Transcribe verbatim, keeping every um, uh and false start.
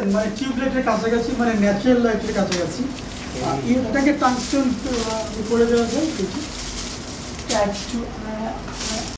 মানে টিউবলাইটের কাছাকাছি, মানে ন্যাচারাল লাইটের কাছাকাছি এটাকে টাংস্টেন করে দেওয়া যায়।